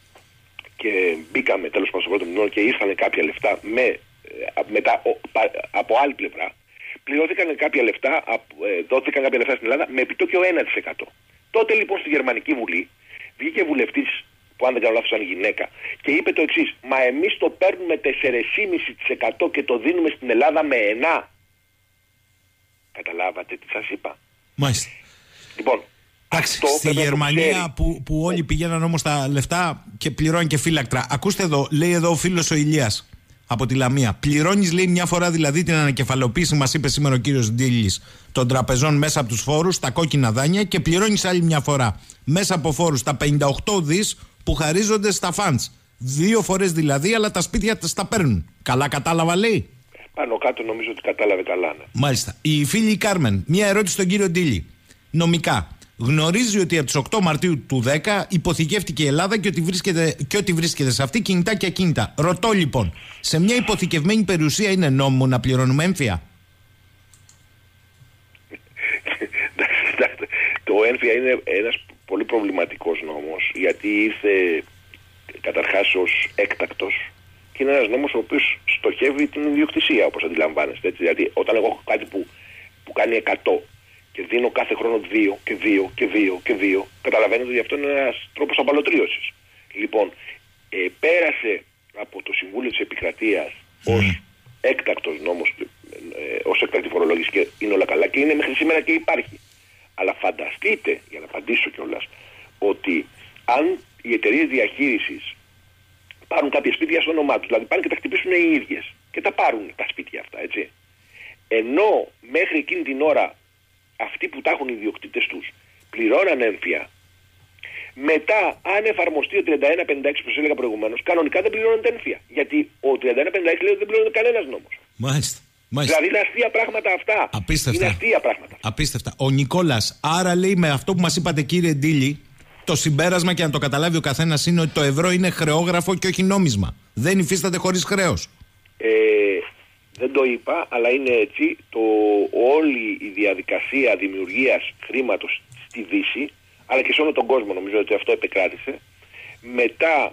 και μπήκαμε τέλος πάντων στο πρώτο μνημόνιο και ήρθαν κάποια λεφτά μετά από άλλη πλευρά, πληρώθηκαν κάποια λεφτά, δόθηκαν κάποια λεφτά στην Ελλάδα με επιτόκιο 1%. Τότε λοιπόν στη Γερμανική Βουλή βγήκε βουλευτής που αν δεν κάνω λάθος ήταν γυναίκα και είπε το εξής: μα εμείς το παίρνουμε 4,5% και το δίνουμε στην Ελλάδα με 1. Καταλάβατε τι σας είπα? Μάλιστα. Λοιπόν, εντάξει, στη Γερμανία που όλοι πηγαίναν όμως τα λεφτά και πληρώνουν και φύλακτρα. Ακούστε εδώ, λέει εδώ ο φίλος ο Ηλίας από τη Λαμία. Πληρώνεις, λέει, μια φορά δηλαδή την ανακεφαλοποίηση, μας είπε σήμερα ο κύριος Ντίλης, των τραπεζών μέσα από τους φόρους, τα κόκκινα δάνεια, και πληρώνεις άλλη μια φορά μέσα από φόρους τα 58 δις που χαρίζονται στα φαντς. 2 φορές δηλαδή, αλλά τα σπίτια τα παίρνουν. Καλά κατάλαβα, λέει? Πάνω κάτω νομίζω ότι κατάλαβε καλά, ναι. Μάλιστα. Η φίλη η Κάρμεν, μια ερώτηση στον κύριο Ντίλη. Νομικά, γνωρίζει ότι από τις 8 Μαρτίου του 10 υποθηκεύτηκε η Ελλάδα και ότι βρίσκεται σε αυτή κινητά και ακίνητα. Ρωτώ λοιπόν, σε μια υποθηκευμένη περιουσία είναι νόμιμο να πληρώνουμε έμφυα? Το έμφυα είναι ένας πολύ προβληματικός νόμος, γιατί ήρθε καταρχάς ως έκτακτος και είναι ένας νόμος ο οποίος στοχεύει την ιδιοκτησία, όπως αντιλαμβάνεστε. Έτσι. Δηλαδή όταν εγώ έχω κάτι που κάνει 100 και δίνω κάθε χρόνο 2 και 2 και 2 και 2, καταλαβαίνετε ότι αυτό είναι ένας τρόπος απαλωτρίωσης. Λοιπόν, πέρασε από το Συμβούλιο της Επικρατείας ως έκτακτος νόμος, ως έκτακτη φορολόγηση και είναι όλα καλά και είναι μέχρι σήμερα και υπάρχει. Αλλά φανταστείτε, για να απαντήσω κιόλας, ότι αν οι εταιρείες διαχείρισης πάρουν κάποια σπίτια στο όνομά τους, δηλαδή πάνε και τα χτυπήσουν οι ίδιες και τα πάρουν τα σπίτια αυτά, έτσι. Ενώ μέχρι εκείνη την ώρα αυτοί που τα έχουν οι ιδιοκτήτες τους πληρώναν έμφυα, μετά αν εφαρμοστεί ο 3156 που σας έλεγα προηγουμένως, κανονικά δεν πληρώνονται έμφυα. Γιατί ο 3156 λέει ότι δεν πληρώνεται κανένας νόμος. Μάλιστα. Δηλαδή είναι αστεία πράγματα αυτά. Απίστευτα. Είναι αστεία πράγματα. Απίστευτα. Ο Νικόλας, άρα λέει με αυτό που μας είπατε κύριε Ντίλη, το συμπέρασμα και να το καταλάβει ο καθένας είναι ότι το ευρώ είναι χρεόγραφο και όχι νόμισμα. Δεν υφίσταται χωρίς χρέος. Δεν το είπα, αλλά είναι έτσι. Όλη η διαδικασία δημιουργίας χρήματος στη Δύση, αλλά και σε όλο τον κόσμο, νομίζω ότι αυτό επεκράτησε, μετά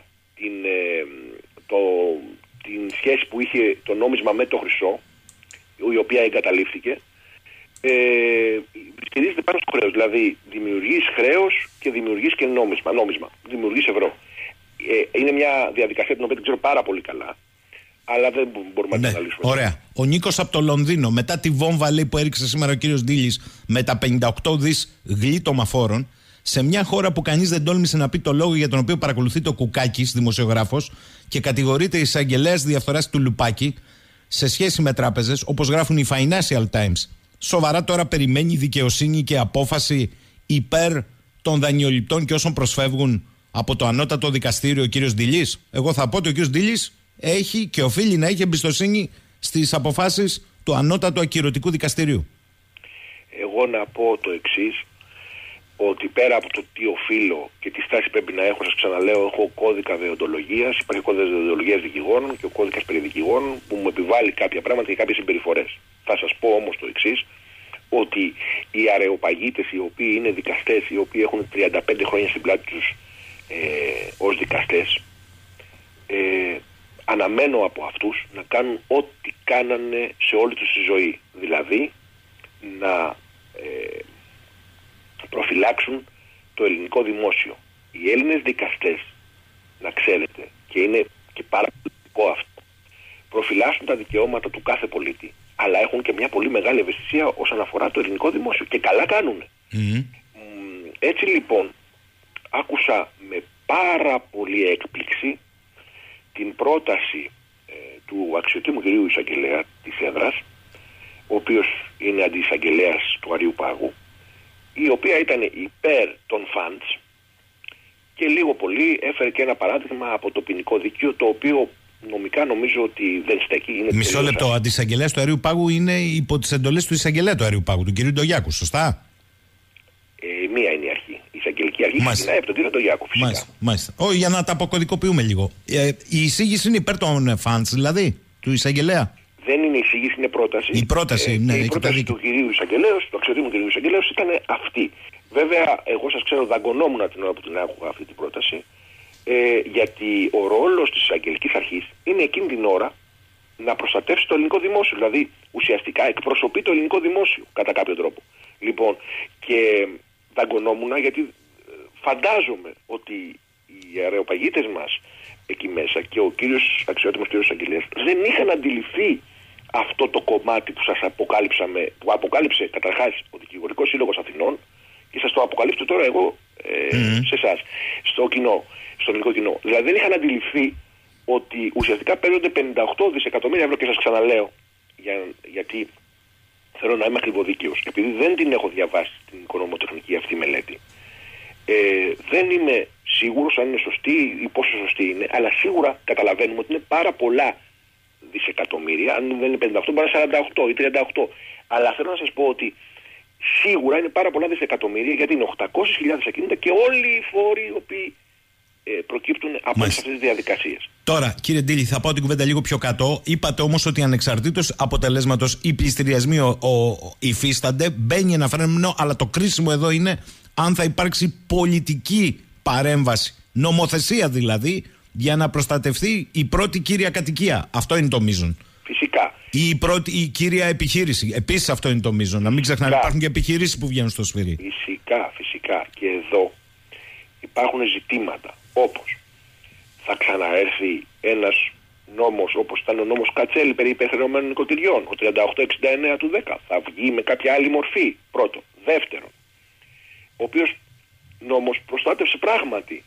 την σχέση που είχε το νόμισμα με το χρυσό, η οποία εγκαταλείφθηκε, στηρίζεται πάνω στο χρέος. Δηλαδή δημιουργείς χρέος και δημιουργείς και νόμισμα. Δημιουργείς ευρώ. Είναι μια διαδικασία την οποία την ξέρω πάρα πολύ καλά, αλλά δεν μπορούμε να την αναλύσουμε. Ωραία. Ο Νίκος από το Λονδίνο, μετά τη βόμβα λέει, που έριξε σήμερα ο κύριος Ντίλης με τα 58 δις γλίτωμα φόρων, σε μια χώρα που κανείς δεν τόλμησε να πει το λόγο για τον οποίο παρακολουθεί το Κουκάκης, δημοσιογράφος, και κατηγορείται εισαγγελέας διαφθοράς του Λουπάκη σε σχέση με τράπεζες, όπως γράφουν οι Financial Times. Σοβαρά τώρα περιμένει δικαιοσύνη και απόφαση υπέρ των δανειοληπτών και όσων προσφεύγουν από το ανώτατο δικαστήριο ο κύριος Ντίλης? Εγώ θα πω ότι ο κύριος Ντίλης έχει και οφείλει να έχει εμπιστοσύνη στις αποφάσεις του ανώτατου ακυρωτικού δικαστηρίου. Εγώ να πω το εξής, ότι πέρα από το τι οφείλω και τι στάση πρέπει να έχω, σας ξαναλέω, έχω κώδικα δεοντολογίας, υπάρχει κώδικας δεοντολογίας δικηγόρων και ο κώδικας περί δικηγόρων που μου επιβάλλει κάποια πράγματα και κάποιες συμπεριφορές. Θα σας πω όμως το εξής, ότι οι αρεοπαγίτες οι οποίοι είναι δικαστές, οι οποίοι έχουν 35 χρόνια στην πλάτη τους ως δικαστές, αναμένω από αυτούς να κάνουν ό,τι κάνανε σε όλη τους τη ζωή. Δηλαδή Δηλαδή να προφυλάξουν το ελληνικό δημόσιο. Οι Έλληνες δικαστές, να ξέρετε, και είναι και πάρα πολιτικό αυτό, προφυλάσσουν τα δικαιώματα του κάθε πολίτη, αλλά έχουν και μια πολύ μεγάλη ευαισθησία όσον αφορά το ελληνικό δημόσιο. Και καλά κάνουν. Έτσι λοιπόν, άκουσα με πάρα πολύ έκπληξη την πρόταση του αξιωτήμου κυρίου εισαγγελέα της έδρας, ο οποίος είναι αντιεισαγγελέας του Αριού Πάγου, η οποία ήταν υπέρ των funds και λίγο πολύ έφερε και ένα παράδειγμα από το ποινικό δίκαιο, το οποίο νομικά νομίζω ότι δεν στέκει. Είναι μισό λεπτό. Ο αντιεισαγγελέας του Αριού Πάγου είναι υπό τις εντολές του εισαγγελέα του Αριού Πάγου, του κ. Ντογιάκου, σωστά? Μία είναι η αρχή. Η εισαγγελική αρχή ξεκινάει από τον κ. Ντογιάκου, φυσικά. Μάλιστα. Όχι, για να τα αποκωδικοποιούμε λίγο. Η εισήγηση είναι υπέρ των funds, δηλαδή, του εισαγγελέα. Δεν είναι εισήγηση, είναι πρόταση. Η πρόταση, ναι, η πρόταση του κυρίου εισαγγελέως, του αξιωτήμου κυρίου εισαγγελέως, ήταν αυτή. Βέβαια, εγώ σας ξέρω, δαγκωνόμουν την ώρα που την άκουγα αυτή την πρόταση, γιατί ο ρόλος της εισαγγελικής αρχής είναι εκείνη την ώρα να προστατεύσει το ελληνικό δημόσιο. Δηλαδή, ουσιαστικά εκπροσωπεί το ελληνικό δημόσιο κατά κάποιο τρόπο. Λοιπόν, και δαγκωνόμουν γιατί φαντάζομαι ότι οι αεροπαγίτες μας εκεί μέσα και ο κύριος αξιότιμος κύριος εισαγγελέας δεν είχαν αντιληφθεί αυτό το κομμάτι που σας που αποκάλυψε καταρχάς ο Δικηγορικός Σύλλογος Αθηνών και σας το αποκαλύπτω τώρα εγώ σε εσάς, στο κοινό, στο ελληνικό κοινό. Δηλαδή δεν είχαν αντιληφθεί ότι ουσιαστικά παίρνονται 58 δισεκατομμύρια ευρώ, και σας ξαναλέω γιατί θέλω να είμαι ακριβοδίκαιος, επειδή δεν την έχω διαβάσει την οικονομοτεχνική αυτή μελέτη. Δεν είμαι σίγουρος αν είναι σωστή ή πόσο σωστή είναι, αλλά σίγουρα καταλαβαίνουμε ότι είναι πάρα πολλά δισεκατομμύρια. Αν δεν είναι 58, μπορεί να είναι 48 ή 38. Αλλά θέλω να σας πω ότι σίγουρα είναι πάρα πολλά δισεκατομμύρια, γιατί είναι 800.000 ακίνητα και όλοι οι φόροι οι οποίοι προκύπτουν από αυτές τις διαδικασίες. Τώρα, κύριε Ντίλη, θα πάω την κουβέντα λίγο πιο κάτω. Είπατε όμως ότι ανεξαρτήτως αποτελέσματος οι πληστηριασμοί υφίστανται, μπαίνει ένα φαινόμενο, αλλά το κρίσιμο εδώ είναι αν θα υπάρξει πολιτική παρέμβαση, νομοθεσία δηλαδή, για να προστατευτεί η πρώτη κύρια κατοικία. Αυτό είναι το μείζον. Φυσικά. Η κύρια επιχείρηση. Επίσης αυτό είναι το μείζον. Να μην ξεχνάμε, υπάρχουν και επιχειρήσεις που βγαίνουν στο σφυρί. Φυσικά. Και εδώ υπάρχουν ζητήματα όπως θα ξαναέρθει ένας νόμος όπως ήταν ο νόμος Κατσέλη περί υπερχρεωμένων νοικοκυριών, ο 3869 του 10. Θα βγει με κάποια άλλη μορφή, πρώτον. Δεύτερον, ο οποίος νόμος προστάτευσε πράγματι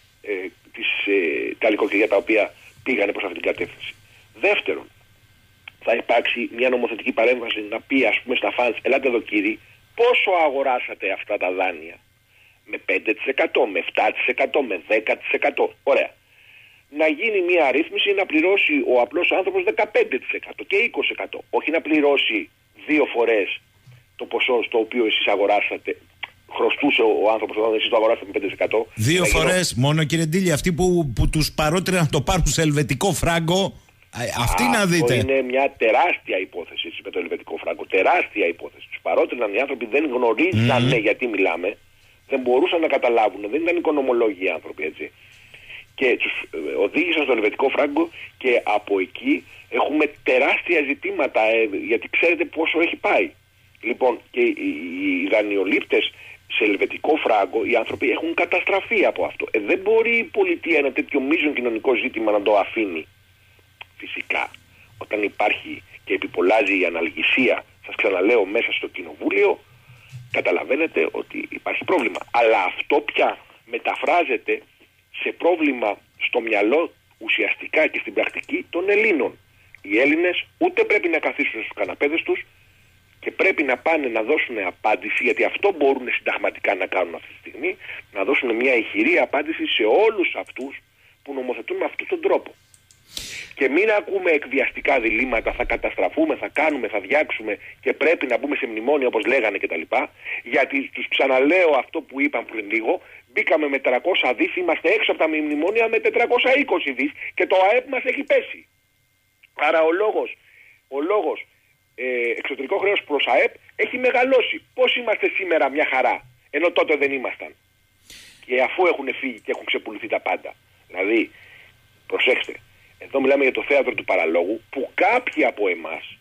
τα νοικοκυριά τα οποία πήγανε προς αυτή την κατεύθυνση. Δεύτερον, θα υπάρξει μια νομοθετική παρέμβαση να πει, ας πούμε, στα φαντς, ελάτε εδώ κύριοι, πόσο αγοράσατε αυτά τα δάνεια? Με 5%, με 7%, με 10%. Ωραία. Να γίνει μια αρρύθμιση να πληρώσει ο απλός άνθρωπος 15% και 20%. Όχι να πληρώσει 2 φορές το ποσό στο οποίο εσείς αγοράσατε. Χρωστούσε ο άνθρωπος όταν εσείς το αγοράσατε με 5%. 2 φορές μόνο, κύριε Ντίλη, αυτοί που τους παρότριναν να το πάρουν σε ελβετικό φράγκο. Αυτή να δείτε. Αυτό είναι μια τεράστια υπόθεση με το ελβετικό φράγκο. Τεράστια υπόθεση. Τους παρότριναν οι άνθρωποι, δεν γνωρίζανε γιατί μιλάμε. Δεν μπορούσαν να καταλάβουν. Δεν ήταν οικονομολόγοι οι άνθρωποι, έτσι. Και τους οδήγησαν στο ελβετικό φράγκο και από εκεί έχουμε τεράστια ζητήματα, γιατί ξέρετε πόσο έχει πάει. Λοιπόν, και οι δανειολήπτες σε ελβετικό φράγκο, οι άνθρωποι έχουν καταστραφεί από αυτό. Δεν μπορεί η πολιτεία ένα τέτοιο μείζον κοινωνικό ζήτημα να το αφήνει. Φυσικά, όταν υπάρχει και επιπολάζει η αναλγησία, σας ξαναλέω, μέσα στο κοινοβούλιο, καταλαβαίνετε ότι υπάρχει πρόβλημα. Αλλά αυτό πια μεταφράζεται σε πρόβλημα στο μυαλό ουσιαστικά και στην πρακτική των Ελλήνων. Οι Έλληνες ούτε πρέπει να καθίσουν στους καναπέδες τους και πρέπει να πάνε να δώσουν απάντηση, γιατί αυτό μπορούν συνταγματικά να κάνουν αυτή τη στιγμή, να δώσουν μια ηχηρή απάντηση σε όλους αυτούς που νομοθετούν με αυτόν τον τρόπο. Και μην ακούμε εκβιαστικά διλήμματα, θα καταστραφούμε, θα κάνουμε, θα διάξουμε και πρέπει να μπούμε σε μνημόνια όπως λέγανε κτλ. Γιατί τους ξαναλέω αυτό που είπαν πριν λίγο, μπήκαμε με 300 δις, είμαστε έξω από τα μνημόνια με 420 δις και το ΑΕΠ μας έχει πέσει. Άρα ο λόγος εξωτερικό χρέος προς ΑΕΠ έχει μεγαλώσει. Πώς είμαστε σήμερα μια χαρά, ενώ τότε δεν ήμασταν? Και αφού έχουν φύγει και έχουν ξεπουληθεί τα πάντα. Δηλαδή, προσέξτε, εδώ μιλάμε για το θέατρο του παραλόγου που κάποιοι από εμάς,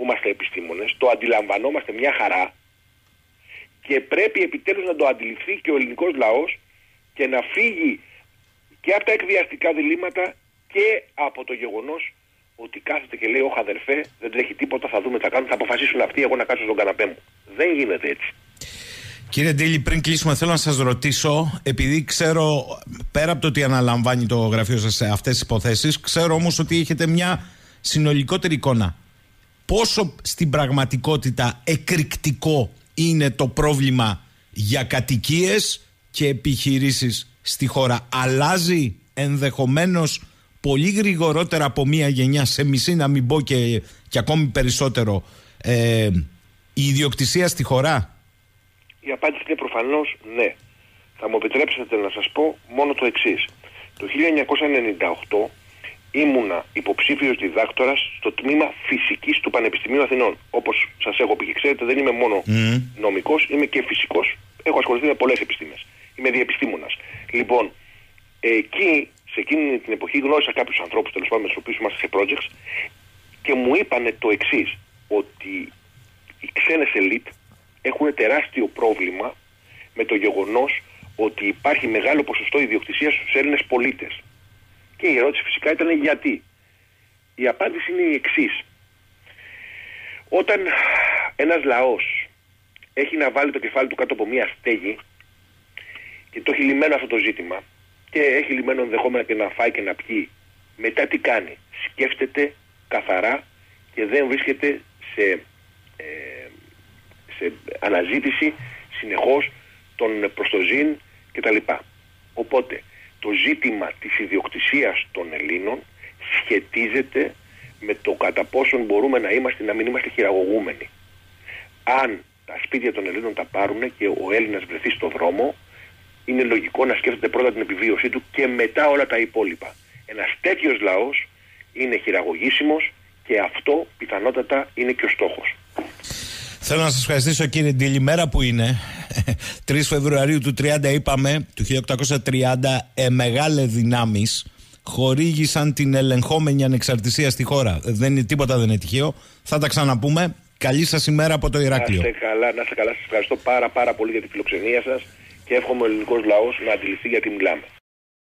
που είμαστε επιστήμονες, το αντιλαμβανόμαστε μια χαρά και πρέπει επιτέλους να το αντιληφθεί και ο ελληνικός λαός και να φύγει και από τα εκβιαστικά διλήμματα και από το γεγονός ότι κάθεται και λέει: όχι αδερφέ, δεν τρέχει τίποτα, θα δούμε τι θα κάνουν, θα αποφασίσουν αυτοί, εγώ να κάτσω στον καναπέ μου. Δεν γίνεται έτσι. Κύριε Ντίλη, πριν κλείσουμε, θέλω να σας ρωτήσω, επειδή ξέρω, πέρα από το ότι αναλαμβάνει το γραφείο σας σε αυτές τις υποθέσεις, ξέρω όμως ότι έχετε μια συνολικότερη εικόνα. Πόσο στην πραγματικότητα εκρηκτικό είναι το πρόβλημα για κατοικίες και επιχειρήσεις στη χώρα? Αλλάζει ενδεχομένως πολύ γρηγορότερα από μία γενιά σε μισή, να μην πω και ακόμη περισσότερο, η ιδιοκτησία στη χώρα? Η απάντηση είναι προφανώς ναι. Θα μου επιτρέψετε να σας πω μόνο το εξής. Το 1998 ήμουνα υποψήφιος διδάκτορας στο τμήμα φυσικής του Πανεπιστημίου Αθηνών. Όπως σας έχω πει και ξέρετε, δεν είμαι μόνο νομικός, είμαι και φυσικός. Έχω ασχοληθεί με πολλές επιστήμες. Είμαι διεπιστήμονας. Λοιπόν, εκεί, σε εκείνη την εποχή, γνώρισα κάποιους ανθρώπους, τέλος πάντων, με τους οποίους είμαστε σε projects, και μου είπανε το εξής, ότι οι ξένες ελίτ έχουν τεράστιο πρόβλημα με το γεγονός ότι υπάρχει μεγάλο ποσοστό ιδιοκτησίας στους Έλληνες πολίτες. Και η ερώτηση φυσικά ήταν γιατί. Η απάντηση είναι η εξής. Όταν ένας λαός έχει να βάλει το κεφάλι του κάτω από μία στέγη και το έχει λυμμένο αυτό το ζήτημα και έχει λυμμένο ενδεχόμενα και να φάει και να πιει, μετά τι κάνει? Σκέφτεται καθαρά και δεν βρίσκεται σε αναζήτηση συνεχώς των προστοζήν κτλ. Οπότε το ζήτημα της ιδιοκτησίας των Ελλήνων σχετίζεται με το κατά πόσον μπορούμε να είμαστε, να μην είμαστε χειραγωγούμενοι. Αν τα σπίτια των Ελλήνων τα πάρουν και ο Έλληνας βρεθεί στο δρόμο, είναι λογικό να σκέφτεται πρώτα την επιβίωσή του και μετά όλα τα υπόλοιπα. Ένας τέτοιος λαός είναι χειραγωγήσιμος και αυτό πιθανότατα είναι και ο στόχος. Θέλω να σας ευχαριστήσω, κύριε Ντίλη. Μέρα που είναι 3 Φεβρουαρίου του 30, είπαμε, του 1830, μεγάλες δυνάμεις χορήγησαν την ελεγχόμενη ανεξαρτησία στη χώρα. Τίποτα δεν είναι τυχαίο. Θα τα ξαναπούμε. Καλή σας ημέρα από το Ηράκλειο. Να είστε καλά, να είστε καλά. Σας ευχαριστώ πάρα πολύ για τη φιλοξενία σας και εύχομαι ο ελληνικός λαός να αντιληφθεί γιατί μιλάμε.